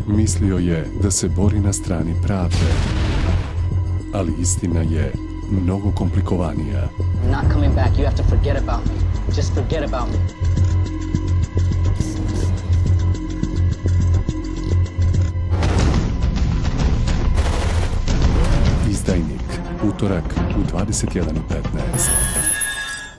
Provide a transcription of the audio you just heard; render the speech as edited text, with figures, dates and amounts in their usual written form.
Mislio je da se bori na strani pravde, ali istina je mnogo komplikovanija. Not coming back. You have to forget about me. Just forget about me. Izdajnik, utorak u 21:15.